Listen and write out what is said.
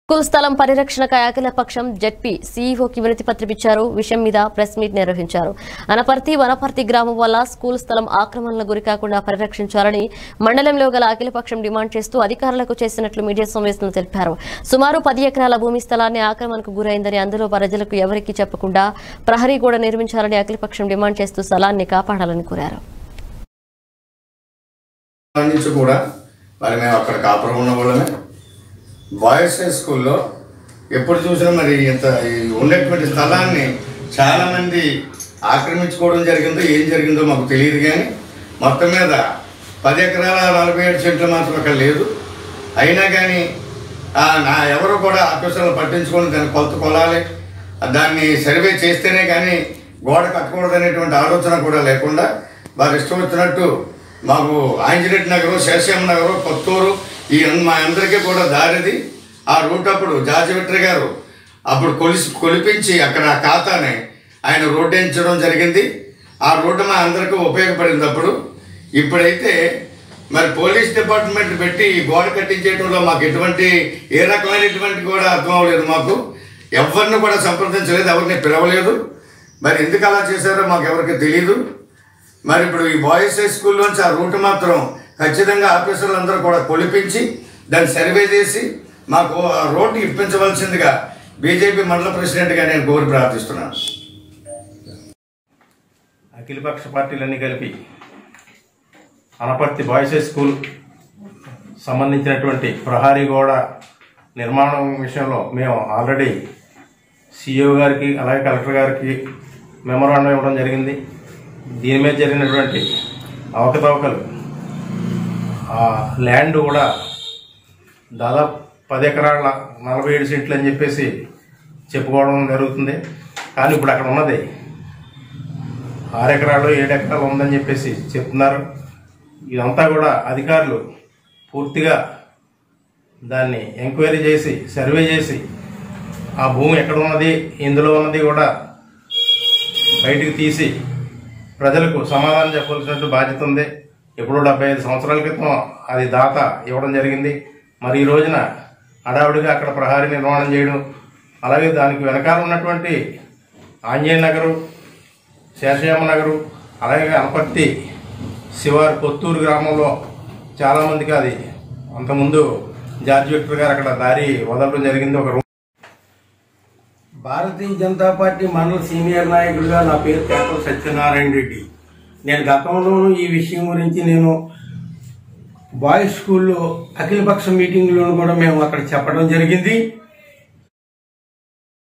School స్థలం పరిరక్షణకై అఖిలపక్షం ZP సీఈఓకి వినతి పత్రం ఇచ్చారు. విషయం మీద ప్రెస్ మీట్ నిర్వహించారు. అనపర్తి వనపర్తి గ్రామం వల్ల స్కూల్ స్థలం ఆక్రమణలకు గురికాకుండా పరిరక్షించాలని మండలంలో గల అఖిలపక్షం డిమాండ్ చేస్తూ అధికారులకు చేసినట్లు మీడియా సమావేశంలో తెలిపారు. సుమారు 10 ఎకరాల భూమి స్థలాన్ని ఆక్రమణకు గురైందని, అందులో ప్రజలకు ఎవరికీ చెప్పకుండా ప్రహరీ గోడ నిర్మించాలని అఖిలపక్షం డిమాండ్ చేస్తూ స్థలాన్ని కాపాడాలని కోరారు. బాయ్స్ హై స్కూల్లో ఎప్పుడు చూసినా మరి ఇంత ఉన్నటువంటి స్థలాన్ని చాలామంది ఆక్రమించుకోవడం జరిగిందో ఏం జరిగిందో మాకు తెలియదు. కానీ మొత్తం మీద 10 ఎకరాల 47 సెంట్లు మాత్రం అక్కడ లేదు. అయినా కానీ ఎవరు కూడా ఆఫీసర్లు పట్టించుకొని దాన్ని కొలత కొలాలి, దాన్ని సర్వే చేస్తేనే కానీ గోడ కట్టకూడదనేటువంటి ఆలోచన కూడా లేకుండా వారు ఇష్టం వచ్చినట్టు మాకు ఆంజనేయ నగరం, శేషామ నగరం, కొత్తూరు ఈ మా అందరికీ కూడా దారిది. ఆ రూట్ అప్పుడు జార్జి విట్టర్ గారు అప్పుడు కొలిపించి అక్కడ ఖాతాని ఆయన రోడ్డు వేయించడం జరిగింది. ఆ రోడ్డు మా అందరికీ ఉపయోగపడింది. అప్పుడు ఇప్పుడైతే మరి పోలీస్ డిపార్ట్మెంట్ పెట్టి ఈ గోడ కట్టించేయడంలో మాకు ఏ రకమైనటువంటి కూడా అర్థం అవ్వలేదు. మాకు ఎవరిని కూడా సంప్రదించలేదు, ఎవరిని పిలవలేదు. మరి ఎందుకు అలా చేశారో మాకు ఎవరికి తెలీదు. మరి ఇప్పుడు ఈ బాయ్స్ హై స్కూల్లోంచి ఆ రూట్ మాత్రం ఖచ్చితంగా ఆఫీసర్లు అందరూ కూడా కొలిపించి దాన్ని సర్వే చేసి మాకు ఆ రోడ్డు ఇప్పించవలసిందిగా బీజేపీ మండల ప్రెసిడెంట్గా నేను కోరి ప్రార్థిస్తున్నాను. అఖిలపక్ష పార్టీలన్నీ కలిపి అనపర్తి బాయ్స్ హై స్కూల్ సంబంధించినటువంటి ప్రహారీ గోడ నిర్మాణం విషయంలో మేము ఆల్రెడీ సిఇఓ గారికి అలాగే కలెక్టర్ గారికి మెమోరాండం ఇవ్వడం జరిగింది. దీని మీద జరిగినటువంటి అవకతవకలు, ఆ ల్యాండ్ కూడా దాదాపు 10 ఎకరాల 47 సెంట్లు అని చెప్పేసి చెప్పుకోవడం జరుగుతుంది. కానీ ఇప్పుడు అక్కడ ఉన్నది 6 ఎకరాలు 7 ఎకరాలు ఉందని చెప్పేసి చెప్తున్నారు. ఇదంతా కూడా అధికారులు పూర్తిగా దాన్ని ఎంక్వైరీ చేసి సర్వే చేసి ఆ భూమి ఎక్కడ ఉన్నది, ఎందులో ఉన్నది కూడా బయటికి తీసి ప్రజలకు సమాధానం చెప్పవలసినట్టు బాధ్యత ఉంది. ఎప్పుడో 75 సంవత్సరాల క్రితం అది దాత ఇవ్వడం జరిగింది. మరి ఈ రోజున హడావుడిగా అక్కడ ప్రహారీ నిర్మాణం చేయడం, అలాగే దానికి వెనకాల ఉన్నటువంటి ఆంజనేయ నగరు, శేషామ నగరు, అలాగే అనపర్తి శివారు కొత్తూరు గ్రామంలో చాలామందికి అది అంతకుముందు జార్జి విక్టర్ గారు అక్కడ దారి వదలడం జరిగింది. భారతీయ జనతా పార్టీ మండల సీనియర్ నాయకుడిగా నా పేరు పేపర్ సత్యనారాయణ రెడ్డి. నేను గతంలోనూ ఈ విషయం గురించి నేను బాయ్స్ స్కూల్లో అఖిలపక్ష మీటింగ్లోనూ కూడా మేము అక్కడ చెప్పడం జరిగింది.